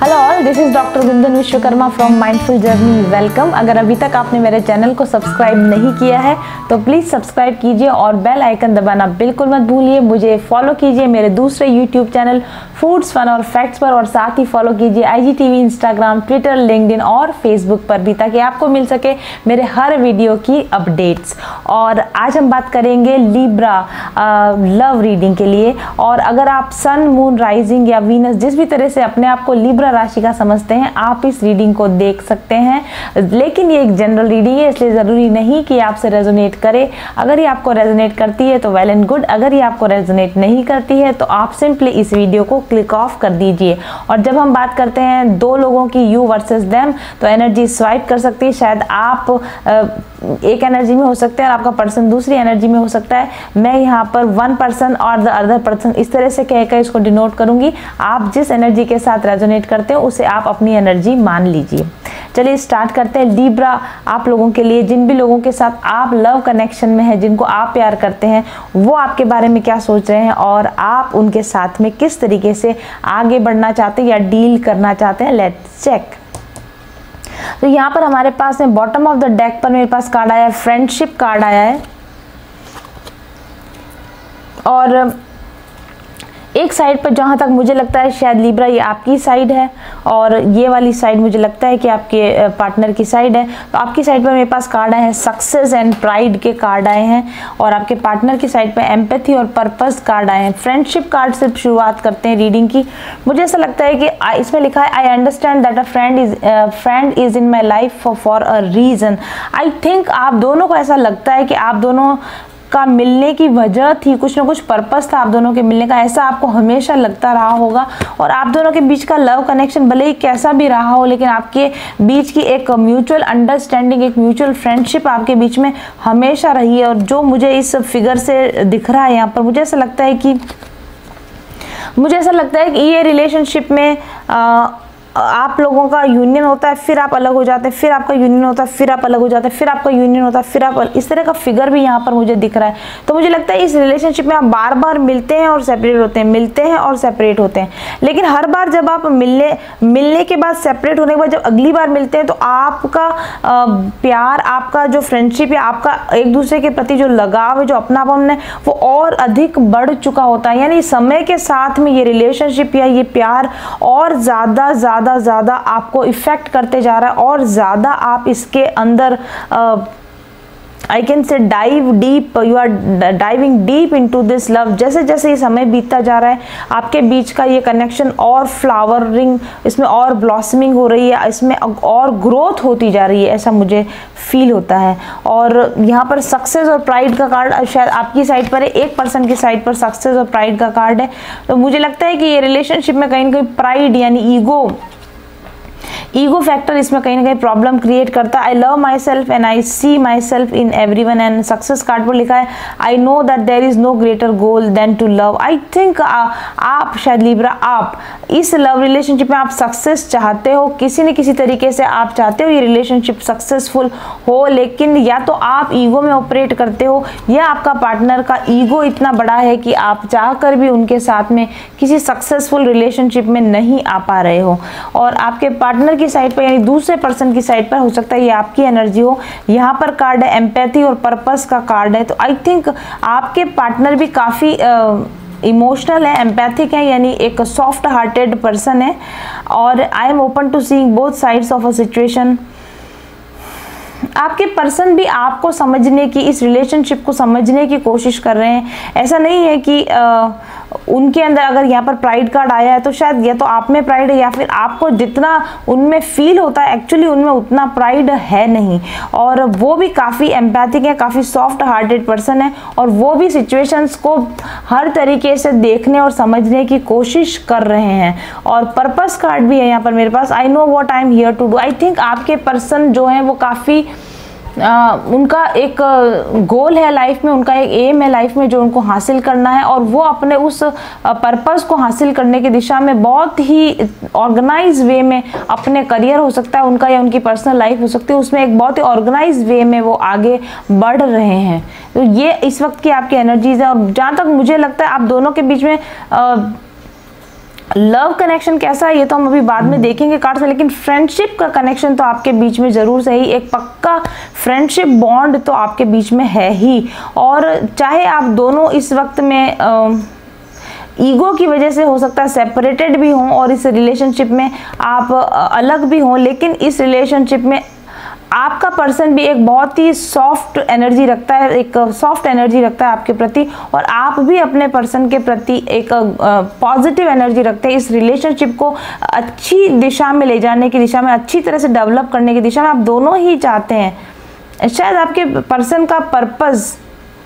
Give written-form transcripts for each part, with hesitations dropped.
Hello all, this is doctor Gunjan Vishwakarma from Mindful Journey. Welcome. अगर अभी तक आपने मेरे चैनल को सब्सक्राइब नहीं किया है तो प्लीज़ सब्सक्राइब कीजिए और बेल आइकन दबाना बिल्कुल मत भूलिए। मुझे फॉलो कीजिए मेरे दूसरे यूट्यूब चैनल फूड्स फन और फैक्ट्स पर, और साथ ही फॉलो कीजिए IGTV, इंस्टाग्राम, ट्विटर, लिंक्डइन और फेसबुक पर भी, ताकि आपको मिल सके मेरे हर वीडियो की अपडेट्स। और आज हम बात करेंगे लिब्रा लव रीडिंग के लिए। और अगर आप सन, मून, राइजिंग या वीनस जिस भी तरह से अपने आप को लिब्रा राशि का समझते हैं, आप इस रीडिंग को देख सकते हैं। लेकिन ये एक जनरल रीडिंग है, इसलिए ज़रूरी नहीं कि आपसे रेजोनेट करे। अगर ये आपको रेजोनेट करती है तो वेल एंड गुड, अगर ये आपको रेजोनेट नहीं करती है तो आप सिंपली इस वीडियो को क्लिक ऑफ कर दीजिए। और जब हम बात करते हैं दो लोगों की, यू वर्सेस देम, तो एनर्जी स्वाइप कर सकती है। शायद आप एक एनर्जी में हो सकते हैं और आपका पर्सन दूसरी एनर्जी में हो सकता है। मैं यहाँ पर वन पर्सन और द अदर पर्सन इस तरह से कहकर इसको डिनोट करूंगी। आप जिस एनर्जी के साथ रेजोनेट करते हो उसे आप अपनी एनर्जी मान लीजिए। चलिए स्टार्ट करते हैं। लिब्रा आप लोगों के लिए, जिन भी लोगों के साथ आप लव कनेक्शन में हैं, जिनको आप प्यार करते हैं, वो आपके बारे में क्या सोच रहे हैं और आप उनके साथ में किस तरीके से आगे बढ़ना चाहते हैं या डील करना चाहते हैं। Let's check. तो यहाँ पर हमारे पास में बॉटम ऑफ द डेक पर मेरे पास कार्ड आया है, फ्रेंडशिप कार्ड आया है। और एक साइड पर जहाँ तक मुझे लगता है शायद लिब्रा ये आपकी साइड है, और ये वाली साइड मुझे लगता है कि आपके पार्टनर की साइड है। तो आपकी साइड पर मेरे पास कार्ड आए हैं, सक्सेस एंड प्राइड के कार्ड आए हैं, और आपके पार्टनर की साइड पर एम्पैथी और पर्पस कार्ड आए हैं। फ्रेंडशिप कार्ड से शुरुआत करते हैं रीडिंग की। मुझे ऐसा लगता है कि इसमें लिखा है, I understand that a friend is in my life for a reason. I think आप दोनों को ऐसा लगता है कि आप दोनों का मिलने की वजह थी, कुछ ना कुछ पर्पस था आप दोनों के मिलने का, ऐसा आपको हमेशा लगता रहा होगा। और आप दोनों के बीच का लव कनेक्शन भले ही कैसा भी रहा हो, लेकिन आपके बीच की एक म्यूचुअल अंडरस्टैंडिंग, एक म्यूचुअल फ्रेंडशिप आपके बीच में हमेशा रही है। और जो मुझे इस फिगर से दिख रहा है यहाँ पर, मुझे ऐसा लगता है कि ये रिलेशनशिप में आप लोगों का यूनियन होता है, फिर आप अलग हो जाते हैं, फिर आपका यूनियन होता है, फिर आप अलग हो जाते हैं, फिर आपका यूनियन होता है, फिर आप इस तरह का फिगर भी यहाँ पर मुझे दिख रहा है। तो मुझे लगता है इस रिलेशनशिप में आप बार बार मिलते हैं और सेपरेट होते हैं, मिलते हैं और सेपरेट होते हैं। लेकिन हर बार जब आप मिलने के बाद, सेपरेट होने के बाद जब अगली बार मिलते हैं, तो आपका प्यार, आपका जो फ्रेंडशिप या आपका एक दूसरे के प्रति जो लगाव है, जो अपनापन है, वो और अधिक बढ़ चुका होता है। यानी समय के साथ में ये रिलेशनशिप या ये प्यार और ज़्यादा आपको इफेक्ट करते जा रहा है, और ज़्यादा आप इसके अंदर I can say dive deep, you are diving deep into this love. जैसे जैसे ये समय बीतता जा रहा है, आपके बीच का ये कनेक्शन और फ्लावरिंग, इसमें और ब्लॉसमिंग हो रही है, इसमें और ग्रोथ होती जा रही है, ऐसा मुझे फील होता है। और यहाँ पर सक्सेस और प्राइड का कार्ड शायद आपकी साइड पर है, एक पर्सन की साइड पर सक्सेस और प्राइड का कार्ड है। तो मुझे लगता है कि ये रिलेशनशिप में कहीं ना कहीं प्राइड यानी ईगो फैक्टर इसमें कहीं ना कहीं प्रॉब्लम क्रिएट करता है। I love myself and I see myself in everyone. And success card पर लिखा है, I know that there is no greater goal than to love. I think आप शायद लिब्रा, आप इस लव रिलेशनशिप में आप सक्सेस चाहते हो, किसी न किसी तरीके से आप चाहते हो ये रिलेशनशिप सक्सेसफुल हो। लेकिन या तो आप ईगो में ऑपरेट करते हो, या आपका पार्टनर का ईगो इतना बड़ा है कि आप चाह कर भी उनके साथ में किसी सक्सेसफुल रिलेशनशिप में नहीं आ पा रहे हो। और आपके पार्टनर की साइड पर यानी दूसरे पर्सन की साइड पर हो सकता है ये आपकी एनर्जी हो। यहाँ पर कार्ड है एम्पैथी और पर्पस का कार्ड है। तो आई थिंक आपके पार्टनर भी काफ़ी इमोशनल है, एम्पैथिक है, यानी एक सॉफ्ट हार्टेड पर्सन है। और I am open to seeing both sides of a situation. आपके पर्सन भी आपको समझने की, इस रिलेशनशिप को समझने की कोशिश कर रहे हैं। ऐसा नहीं है कि उनके अंदर, अगर यहाँ पर प्राइड कार्ड आया है तो शायद या तो आप में प्राइड है, या फिर आपको जितना उनमें फील होता है एक्चुअली उनमें उतना प्राइड है नहीं। और वो भी काफ़ी एम्पैथिक है, काफ़ी सॉफ्ट हार्टेड पर्सन है, और वो भी सिचुएशंस को हर तरीके से देखने और समझने की कोशिश कर रहे हैं। और पर्पस कार्ड भी है यहाँ पर मेरे पास, I know what I am here to do. I think आपके पर्सन जो है वो काफ़ी उनका एक गोल है लाइफ में, उनका एक एम है लाइफ में जो उनको हासिल करना है, और वो अपने उस पर्पस को हासिल करने की दिशा में बहुत ही ऑर्गेनाइज वे में, अपने करियर हो सकता है उनका या उनकी पर्सनल लाइफ हो सकती है, उसमें एक बहुत ही ऑर्गेनाइज वे में वो आगे बढ़ रहे हैं। तो ये इस वक्त की आपकी एनर्जीज है। और जहाँ तक मुझे लगता है आप दोनों के बीच में लव कनेक्शन कैसा है ये तो हम अभी बाद में देखेंगे कार्ड्स में, लेकिन फ्रेंडशिप का कनेक्शन तो आपके बीच में जरूर से ही, एक पक्का फ्रेंडशिप बॉन्ड तो आपके बीच में है ही। और चाहे आप दोनों इस वक्त में ईगो की वजह से हो सकता है सेपरेटेड भी हों और इस रिलेशनशिप में आप अलग भी हों, लेकिन इस रिलेशनशिप में आपका पर्सन भी एक बहुत ही सॉफ्ट एनर्जी रखता है, एक सॉफ्ट एनर्जी रखता है आपके प्रति, और आप भी अपने पर्सन के प्रति एक पॉजिटिव एनर्जी रखते हैं। इस रिलेशनशिप को अच्छी दिशा में ले जाने की दिशा में, अच्छी तरह से डेवलप करने की दिशा में आप दोनों ही चाहते हैं। शायद आपके पर्सन का पर्पस,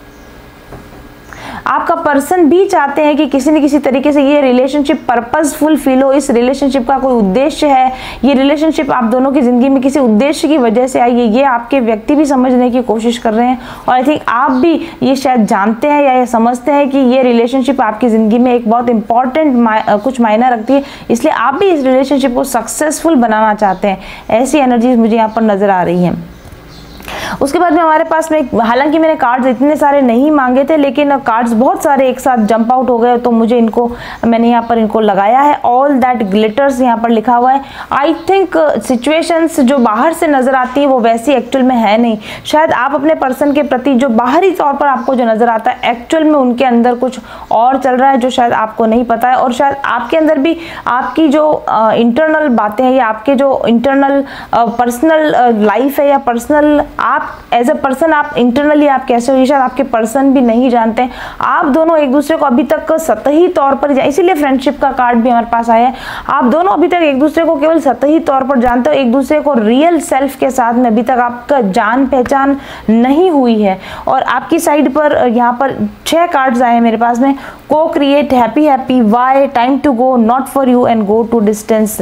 आपका पर्सन भी चाहते हैं कि किसी न किसी तरीके से ये रिलेशनशिप पर्पसफुल फील हो, इस रिलेशनशिप का कोई उद्देश्य है, ये रिलेशनशिप आप दोनों की ज़िंदगी में किसी उद्देश्य की वजह से आई है, ये आपके व्यक्ति भी समझने की कोशिश कर रहे हैं। और आई थिंक आप भी ये शायद जानते हैं या ये समझते हैं कि ये रिलेशनशिप आपकी ज़िंदगी में एक बहुत इंपॉर्टेंट कुछ मायना रखती है, इसलिए आप भी इस रिलेशनशिप को सक्सेसफुल बनाना चाहते हैं। ऐसी एनर्जीज मुझे यहाँ पर नज़र आ रही हैं। उसके बाद में हमारे पास में, हालांकि मैंने कार्ड्स इतने सारे नहीं मांगे थे, लेकिन कार्ड्स बहुत सारे एक साथ जंप आउट हो गए, तो मुझे इनको, मैंने यहाँ पर इनको लगाया है। ऑल दैट ग्लिटर्स यहाँ पर लिखा हुआ है। आई थिंक सिचुएशंस जो बाहर से नजर आती है वो वैसी एक्चुअल में है नहीं। शायद आप अपने पर्सन के प्रति जो बाहरी तौर पर आपको जो नजर आता है, एक्चुअल में उनके अंदर कुछ और चल रहा है जो शायद आपको नहीं पता है। और शायद आपके अंदर भी आपकी जो इंटरनल बातें हैं, या आपके जो इंटरनल पर्सनल लाइफ है, या पर्सनल आप एज अ पर्सन आप इंटरनली आप कैसे हो, ये शायद आपके पर्सन भी नहीं जानते हैं। आप दोनों एक दूसरे को अभी तक सतही तौर पर, इसीलिए फ्रेंडशिप का कार्ड भी हमारे पास आया है। आप दोनों अभी तक एक दूसरे को केवल सतही तौर पर जानते हो, एक दूसरे को रियल सेल्फ के साथ में अभी तक आपका जान पहचान नहीं हुई है। और आपकी साइड पर यहाँ पर 6 कार्ड्स आए हैं मेरे पास में। को create, happy happy, why, time to go, not for you and go to distance.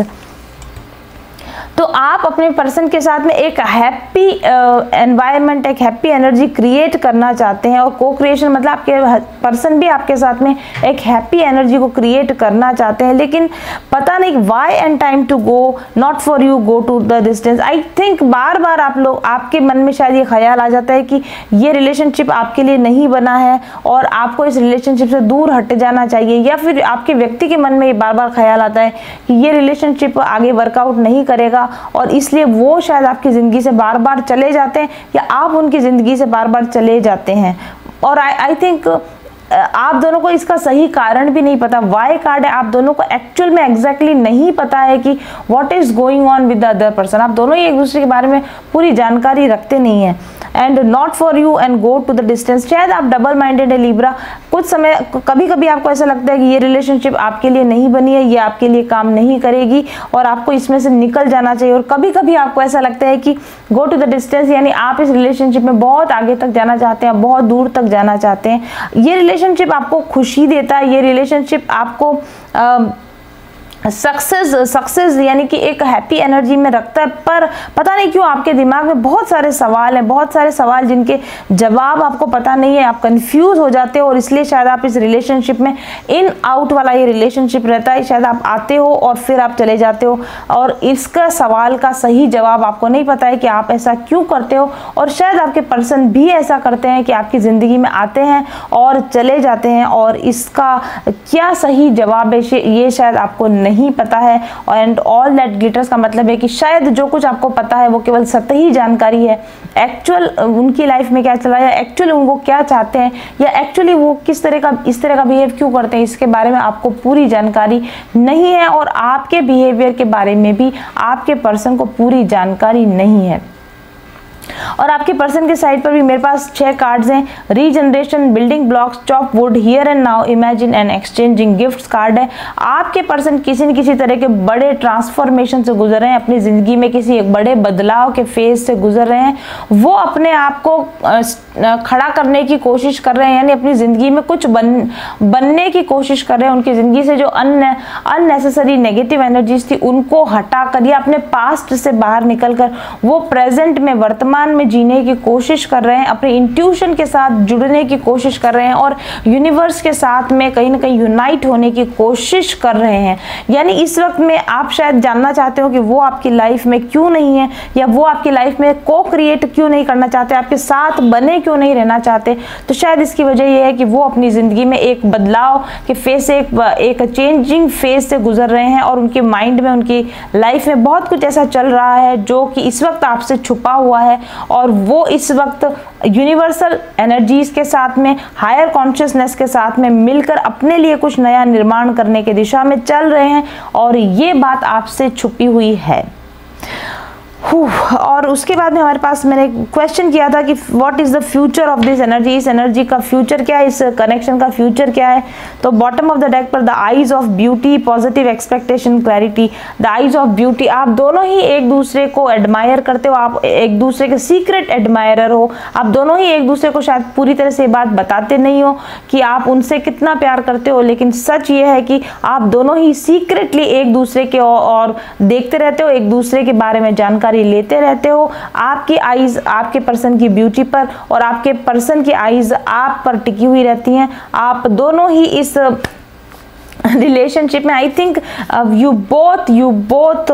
तो आप अपने पर्सन के साथ में एक हैप्पी एनवायरनमेंट, एक हैप्पी एनर्जी क्रिएट करना चाहते हैं। और को क्रिएशन मतलब आपके पर्सन भी आपके साथ में एक हैप्पी एनर्जी को क्रिएट करना चाहते हैं, लेकिन पता नहीं why and time to go, not for you, go to the distance. I think बार बार आप लोग, आपके मन में शायद ये ख्याल आ जाता है कि ये रिलेशनशिप आपके लिए नहीं बना है और आपको इस रिलेशनशिप से दूर हट जाना चाहिए, या फिर आपके व्यक्ति के मन में ये बार बार ख्याल आता है कि ये रिलेशनशिप आगे वर्कआउट नहीं करेगा, और इसलिए वो शायद आपकी ज़िंदगी से बार बार चले जाते हैं, या आप उनकी ज़िंदगी से बार बार चले जाते हैं। और आई थिंक आप दोनों को इसका सही कारण भी नहीं पता। वाई कार्ड है, आप दोनों को एक्चुअल में एग्जैक्टली नहीं पता है कि what is going on with the other person. आप दोनों ही एक दूसरे के बारे में पूरी जानकारी रखते नहीं हैं। And not for you and go to the distance. शायद आप डबल माइंडेड है लिब्रा। कुछ समय कभी कभी आपको ऐसा लगता है कि ये रिलेशनशिप आपके लिए नहीं बनी है, ये आपके लिए काम नहीं करेगी और आपको इसमें से निकल जाना चाहिए। और कभी कभी आपको ऐसा लगता है कि गो टू द डिस्टेंस, यानी आप इस रिलेशनशिप में बहुत आगे तक जाना चाहते हैं, बहुत दूर तक जाना चाहते हैं। ये रिलेशनशिप आपको खुशी देता है, ये रिलेशनशिप आपको सक्सेस यानी कि एक हैप्पी एनर्जी में रखता है। पर पता नहीं क्यों आपके दिमाग में बहुत सारे सवाल हैं, बहुत सारे सवाल जिनके जवाब आपको पता नहीं है, आप कंफ्यूज हो जाते हो और इसलिए शायद आप इस रिलेशनशिप में इन आउट वाला ये रिलेशनशिप रहता है। शायद आप आते हो और फिर आप चले जाते हो और इसका सवाल का सही जवाब आपको नहीं पता है कि आप ऐसा क्यों करते हो। और शायद आपके पर्सन भी ऐसा करते हैं कि आपकी ज़िंदगी में आते हैं और चले जाते हैं और इसका क्या सही जवाब है ये शायद आपको नहीं पता है। एंड ऑल दैट ग्लिटर्स का मतलब है कि शायद जो कुछ आपको पता है वो केवल सतही जानकारी है। एक्चुअल उनकी लाइफ में क्या चल रहा है, एक्चुअली उनको क्या चाहते हैं, या एक्चुअली वो किस तरह का इस तरह का बिहेव क्यों करते हैं, इसके बारे में आपको पूरी जानकारी नहीं है। और आपके बिहेवियर के बारे में भी आपके पर्सन को पूरी जानकारी नहीं है। और आपके पर्सन के साइड पर भी मेरे पास 6 कार्ड्स हैं। Regeneration, building blocks, chop wood, here and now, imagine and exchanging gifts card है। आपके पर्सन किसी न किसी तरह के बड़े ट्रांसफॉर्मेशन से गुजर रहे हैं, अपनी जिंदगी में किसी एक बड़े बदलाव के फेज से गुजर रहे हैं। वो अपने आप को खड़ा करने की कोशिश कर रहे हैं, यानी अपनी जिंदगी में कुछ बनने की कोशिश कर रहे हैं। उनकी जिंदगी से जो अननेसेसरी नेगेटिव एनर्जीज थी उनको हटाकर या अपने पास्ट से बाहर निकलकर वो प्रेजेंट में, वर्तमान वर्तमान में जीने की कोशिश कर रहे हैं, अपने इंट्यूशन के साथ जुड़ने की कोशिश कर रहे हैं और यूनिवर्स के साथ में कहीं ना कहीं यूनाइट होने की कोशिश कर रहे हैं। यानी इस वक्त में आप शायद जानना चाहते हो कि वो आपकी लाइफ में क्यों नहीं है, या वो आपकी लाइफ में को क्रिएट क्यों नहीं करना चाहते, आपके साथ बने क्यों नहीं रहना चाहते। तो शायद इसकी वजह यह है कि वो अपनी जिंदगी में एक बदलाव के फेज से, एक चेंजिंग फेज से गुजर रहे हैं और उनके माइंड में, उनकी लाइफ में बहुत कुछ ऐसा चल रहा है जो कि इस वक्त आपसे छुपा हुआ है, और वो इस वक्त यूनिवर्सल एनर्जीज के साथ में, हायर कॉन्शियसनेस के साथ में मिलकर अपने लिए कुछ नया निर्माण करने की दिशा में चल रहे हैं, और ये बात आपसे छुपी हुई है। और उसके बाद में हमारे पास मैंने क्वेश्चन किया था कि what is the future of this energy, इस एनर्जी का फ्यूचर क्या है, इस कनेक्शन का फ्यूचर क्या है। तो बॉटम ऑफ द डेक पर the eyes of beauty, positive expectation, clarity. The eyes of beauty, आप दोनों ही एक दूसरे को एडमायर करते हो, आप एक दूसरे के सीक्रेट एडमायरर हो, आप दोनों ही एक दूसरे को शायद पूरी तरह से बात बताते नहीं हो कि आप उनसे कितना प्यार करते हो, लेकिन सच ये है कि आप दोनों ही सीक्रेटली एक दूसरे के और देखते रहते हो, एक दूसरे के बारे में जानकारी लेते रहते हो। आपकी आईज आपके पर्सन की ब्यूटी पर और आपके पर्सन की आईज आप पर टिकी हुई रहती हैं। आप दोनों ही इस रिलेशनशिप में, आई थिंक यू बोथ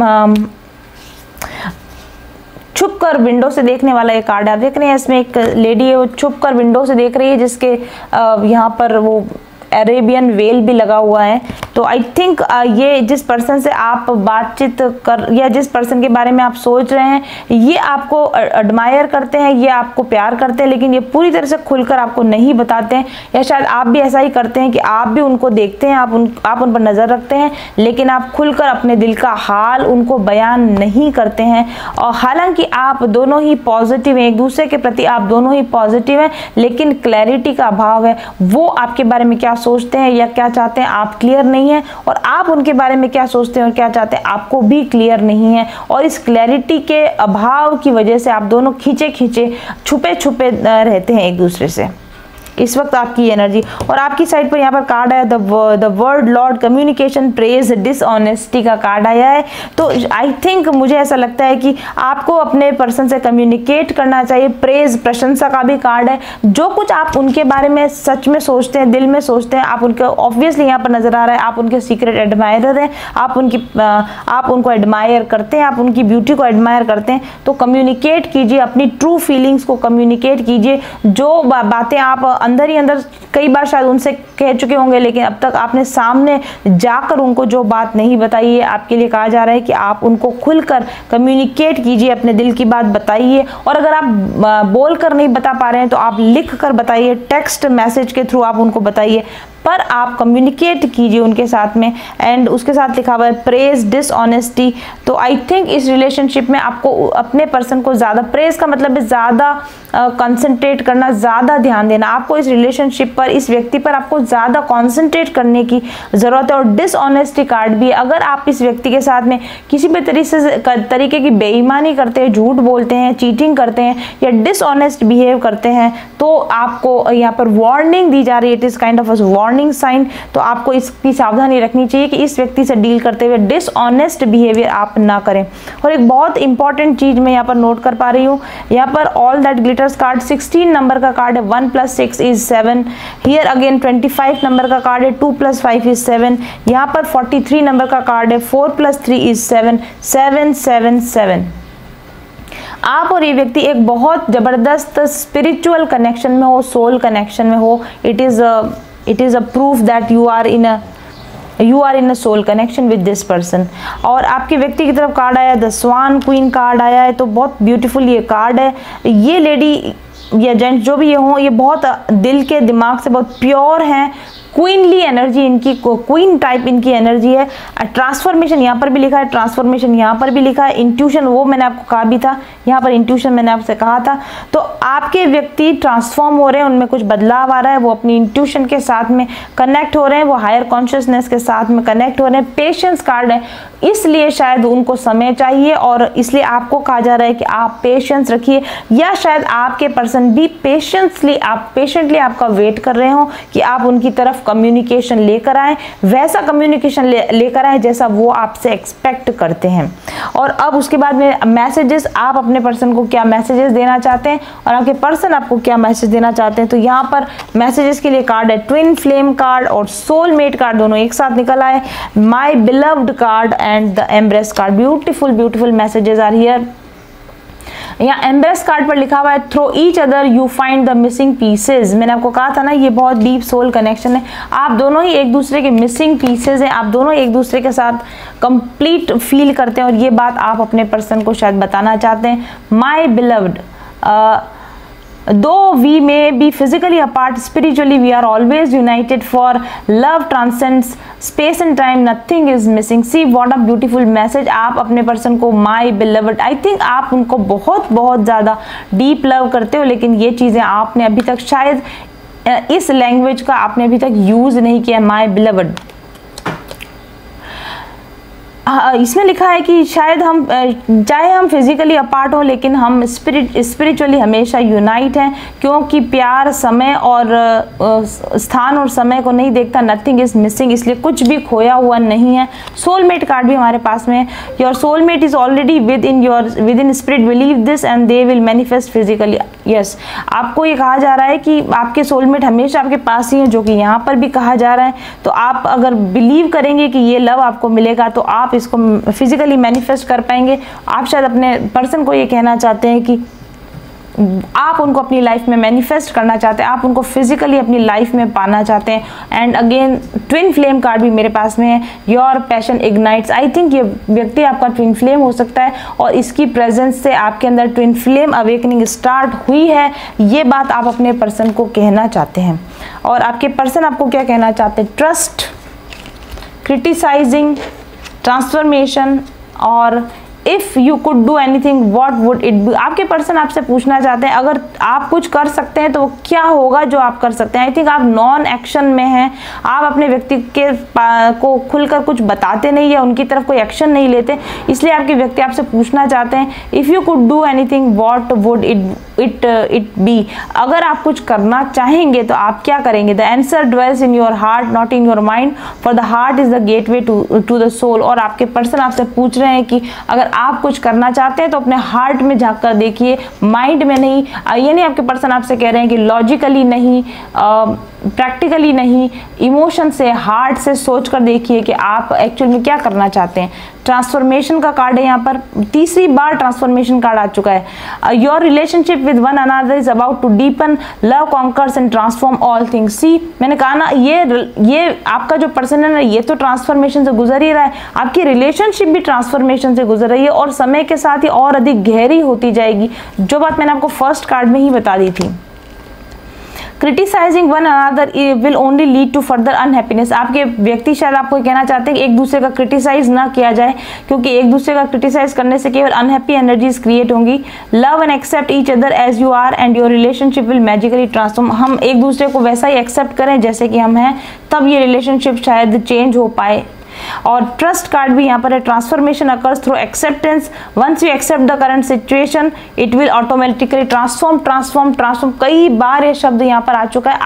छुप कर विंडो से देखने वाला ये कार्ड आप देख रहे हैं। इसमें एक लेडी है, वो छुप कर विंडो से देख रही है, जिसके यहाँ पर वो अरेबियन वेल भी लगा हुआ है। तो आई थिंक ये जिस पर्सन से आप बातचीत कर, या जिस पर्सन के बारे में आप सोच रहे हैं, ये आपको एडमायर करते हैं, ये आपको प्यार करते हैं, लेकिन ये पूरी तरह से खुलकर आपको नहीं बताते हैं। या शायद आप भी ऐसा ही करते हैं कि आप भी उनको देखते हैं, आप उन पर नज़र रखते हैं, लेकिन आप खुलकर अपने दिल का हाल उनको बयान नहीं करते हैं। और हालांकि आप दोनों ही पॉजिटिव हैं, एक दूसरे के प्रति आप दोनों ही पॉजिटिव हैं, लेकिन क्लैरिटी का अभाव है। वो आपके बारे में क्या सोचते हैं या क्या चाहते हैं आप क्लियर नहीं है, और आप उनके बारे में क्या सोचते हैं और क्या चाहते हैं आपको भी क्लियर नहीं है। और इस क्लैरिटी के अभाव की वजह से आप दोनों खींचे छुपे रहते हैं एक दूसरे से इस वक्त आपकी एनर्जी। और आपकी साइड पर यहाँ पर कार्ड आया the word lord, communication, praise, dishonesty का कार्ड आया है। तो आई थिंक मुझे ऐसा लगता है कि आपको अपने पर्सन से कम्युनिकेट करना चाहिए। प्रेज, प्रशंसा का भी कार्ड है। जो कुछ आप उनके बारे में सच में सोचते हैं, दिल में सोचते हैं, आप उनके ऑब्वियसली यहाँ पर नजर आ रहा है, आप उनके सीक्रेट एडमायरर हैं, आप उनको एडमायर करते हैं, आप उनकी ब्यूटी को एडमायर करते हैं। तो कम्युनिकेट कीजिए, अपनी ट्रू फीलिंग्स को कम्युनिकेट कीजिए। जो बातें आप अंदर ही अंदर कई बार शायद उनसे कह चुके होंगे, लेकिन अब तक आपने सामने जाकर उनको जो बात नहीं बताई है, आपके लिए कहा जा रहा है कि आप उनको खुलकर कम्युनिकेट कीजिए, अपने दिल की बात बताइए। और अगर आप बोलकर नहीं बता पा रहे हैं तो आप लिख कर बताइए, टेक्स्ट मैसेज के थ्रू आप उनको बताइए, पर आप कम्युनिकेट कीजिए उनके साथ में। एंड उसके साथ लिखा हुआ है प्रेज, डिसऑनेस्टी। तो आई थिंक इस रिलेशनशिप में आपको अपने पर्सन को ज़्यादा, प्रेज का मतलब है ज़्यादा कंसंट्रेट करना, ज़्यादा ध्यान देना। आपको इस रिलेशनशिप पर, इस व्यक्ति पर आपको ज़्यादा कंसंट्रेट करने की ज़रूरत है। और डिसऑनेस्टी कार्ड भी, अगर आप इस व्यक्ति के साथ में किसी भी तरीके की बेईमानी करते हैं, झूठ बोलते हैं, चीटिंग करते हैं या डिसऑनेस्ट बिहेव करते हैं, तो आपको यहाँ पर वार्निंग दी जा रही है। It is kind of a warning sign. तो आपको इसकी सावधानी रखनी चाहिए कि इस व्यक्ति से डील करते हुए डिसऑनेस्ट बिहेवियर आप ना करें। और एक बहुत इंपॉर्टेंट चीज़ मैं यहाँ पर नोट कर पा रही हूँ, यहाँ पर all that glitters card 16 number का कार्ड है, 1 + 6 = 7। हियर अगेन 25 नंबर का कार्ड है, 2 + 5 = 7। यहाँ पर 43 नंबर का कार्ड है, 4 + 3 = 7, 777। आप और ये व्यक्ति एक बहुत जबरदस्त स्पिरिचुअल कनेक्शन में हो, सोल कनेक्शन में हो। It is a proof that you are in a soul connection with this person. और आपके व्यक्ति की तरफ कार्ड आया, द स्वान क्वीन कार्ड आया है। तो बहुत ब्यूटीफुल ये कार्ड है। ये लेडी या जेंट जो भी ये हो, ये बहुत दिल के दिमाग से बहुत प्योर हैं, क्वीनली एनर्जी इनकी, क्वीन टाइप इनकी एनर्जी है। ट्रांसफॉर्मेशन यहाँ पर भी लिखा है, ट्रांसफॉर्मेशन यहाँ पर भी लिखा है। इंट्यूशन वो मैंने आपको कहा भी था, यहाँ पर इंट्यूशन मैंने आपसे कहा था। तो आपके व्यक्ति ट्रांसफॉर्म हो रहे हैं, उनमें कुछ बदलाव आ रहा है, वो अपनी इंट्यूशन के साथ में कनेक्ट हो रहे हैं, वो हायर कॉन्शियसनेस के साथ में कनेक्ट हो रहे हैं। पेशेंस कार्ड है, इसलिए शायद उनको समय चाहिए और इसलिए आपको कहा जा रहा है कि आप पेशेंस रखिए, या शायद आपके पर्सन भी पेशेंटली आपका वेट कर रहे हो कि आप उनकी तरफ कम्युनिकेशन लेकर आए, वैसा कम्युनिकेशन लेकर आए जैसा वो आपसे एक्सपेक्ट करते हैं। और अब उसके बाद में मैसेजेस, आप अपने पर्सन को क्या मैसेजेस देना चाहते हैं और आपके पर्सन आपको क्या मैसेज देना चाहते हैं। तो यहाँ पर मैसेजेस के लिए कार्ड है ट्विन फ्लेम कार्ड और सोलमेट कार्ड, दोनों एक साथ निकल आए, my beloved card and the embrace card. Beautiful beautiful messages are here. यहाँ एम्ब्रेस कार्ड पर लिखा हुआ है through each other you find the missing pieces. मैंने आपको कहा था ना, ये बहुत डीप सोल कनेक्शन है, आप दोनों ही एक दूसरे के मिसिंग पीसेज हैं, आप दोनों एक दूसरे के साथ कंप्लीट फील करते हैं और ये बात आप अपने पर्सन को शायद बताना चाहते हैं। My beloved, though we may be physically apart, spiritually we are always united, for love transcends space and time, nothing is missing। See what a beautiful message। आप अपने पर्सन को my beloved, I think आप उनको बहुत बहुत ज़्यादा deep love करते हो, लेकिन ये चीज़ें आपने अभी तक शायद इस लैंग्वेज का आपने अभी तक यूज़ नहीं किया, my beloved। इसमें लिखा है कि शायद हम चाहे हम फिजिकली अपार्ट हो लेकिन हम स्पिरिचुअली हमेशा यूनाइट हैं, क्योंकि प्यार समय और स्थान और समय को नहीं देखता, नथिंग इज मिसिंग, इसलिए कुछ भी खोया हुआ नहीं है। सोलमेट कार्ड भी हमारे पास में है, your soulmate is already within spirit, believe this and they will manifest physically. Yes, आपको ये कहा जा रहा है कि आपके सोलमेट हमेशा आपके पास ही हैं, जो कि यहाँ पर भी कहा जा रहा है। तो आप अगर बिलीव करेंगे कि ये लव आपको मिलेगा तो आप इसको फिजिकली मैनिफेस्ट कर पाएंगे। आप शायद अपने पर्सन को ये कहना चाहते हैं कि आप उनको अपनी लाइफ में मैनिफेस्ट करना चाहते हैं, आप उनको फिजिकली अपनी लाइफ में पाना चाहते हैं। And again twin flame card भी मेरे पास में है, your passion ignites. I think ये व्यक्ति आपका ट्विन फ्लेम हो सकता है और इसकी प्रेजेंस से आपके अंदर ट्विन फ्लेम अवेकनिंग स्टार्ट हुई है, ये बात आप अपने पर्सन को कहना चाहते हैं। और आपके पर्सन आपको क्या कहना चाहते हैं? ट्रस्ट, क्रिटिसाइजिंग, ट्रांसफॉर्मेशन और if you could do anything what would it be. आपके पर्सन आपसे पूछना चाहते हैं अगर आप कुछ कर सकते हैं तो वो क्या होगा जो आप कर सकते हैं। आई थिंक आप नॉन एक्शन में हैं, आप अपने व्यक्ति के को खुलकर कुछ बताते नहीं है, उनकी तरफ कोई एक्शन नहीं लेते, इसलिए आपके व्यक्ति आपसे पूछना चाहते हैं if you could do anything what would it be. अगर आप कुछ करना चाहेंगे तो आप क्या करेंगे? The answer dwells in your heart not in your mind, for the heart is the gateway to the soul. और आपके पर्सन आपसे पूछ रहे हैं कि अगर आप कुछ करना चाहते हैं तो अपने हार्ट में झांक कर देखिए, माइंड में नहीं। ये नहीं आपके पर्सन आपसे कह रहे हैं कि लॉजिकली नहीं, प्रैक्टिकली नहीं, इमोशन से, हार्ट से सोच कर देखिए कि आप एक्चुअल में क्या करना चाहते हैं। ट्रांसफॉर्मेशन का कार्ड है यहाँ पर, तीसरी बार ट्रांसफॉर्मेशन कार्ड आ चुका है। Your relationship with one another is about to deepen, love conquers and transform all things. See मैंने कहा ना, ये आपका जो पर्सन है ना, ये तो ट्रांसफॉर्मेशन से गुजर ही रहा है, आपकी रिलेशनशिप भी ट्रांसफॉर्मेशन से गुजर रही है और समय के साथ ही और अधिक गहरी होती जाएगी, जो बात मैंने आपको फर्स्ट कार्ड में ही बता दी थी। Criticising one another will only lead to further unhappiness. आपके व्यक्ति शायद आपको कहना चाहते हैं कि एक दूसरे का क्रिटिसाइज ना किया जाए, क्योंकि एक दूसरे का क्रिटिसाइज करने से केवल अनहैप्पी एनर्जीज क्रिएट होंगी। Love and accept each other as you are and your relationship will magically transform. हम एक दूसरे को वैसा ही एक्सेप्ट करें जैसे कि हम हैं, तब ये रिलेशनशिप शायद चेंज हो पाए। और ट्रस्ट कार्ड भी यहाँ पर है, transformation occurs through acceptance, once you accept the current situation it will automatically transform. कई बार ये शब्द यहाँ पर आ चुका है।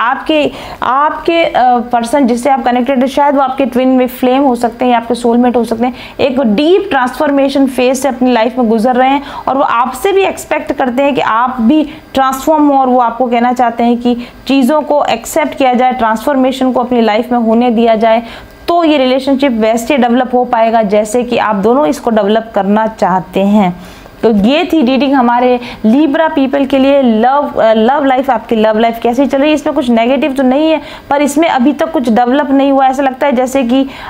आपके पर्सन जिससे आप कनेक्टेड है, शायद वो आपके ट्विन में फ्लेम हो सकते हैं या आपके सोलमेट हो सकते हैं, एक डीप ट्रांसफॉर्मेशन फेज से अपनी लाइफ में गुजर रहे हैं और वो आपसे भी एक्सपेक्ट करते हैं कि आप भी ट्रांसफॉर्म हो, और वो आपको कहना चाहते हैं कि चीज़ों को एक्सेप्ट किया जाए, ट्रांसफॉर्मेशन को अपनी लाइफ में होने दिया जाए, तो ये रिलेशनशिप वैसे डेवलप हो पाएगा जैसे कि आप दोनों इसको डेवलप करना चाहते हैं। तो ये थी रीडिंग हमारे लीब्रा पीपल के लिए। लव लाइफ, आपकी लव लाइफ कैसी चल रही है? इसमें कुछ नेगेटिव तो नहीं है, पर इसमें अभी तक कुछ डेवलप नहीं हुआ। ऐसा लगता है जैसे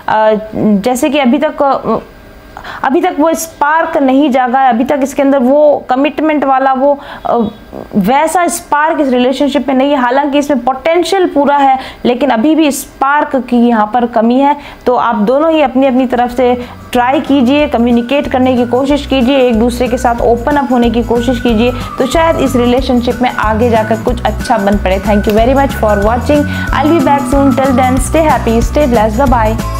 कि अभी तक वो स्पार्क नहीं जागा है, अभी तक इसके अंदर वो कमिटमेंट वाला वो वैसा स्पार्क इस रिलेशनशिप में नहीं है। हालांकि इसमें पोटेंशियल पूरा है, लेकिन अभी भी स्पार्क की यहाँ पर कमी है। तो आप दोनों ही अपनी अपनी तरफ से ट्राई कीजिए, कम्युनिकेट करने की कोशिश कीजिए, एक दूसरे के साथ ओपन अप होने की कोशिश कीजिए, तो शायद इस रिलेशनशिप में आगे जाकर कुछ अच्छा बन पड़े। Thank you very much for watching. I will be back soon. Till then stay happy, stay blessed, bye bye.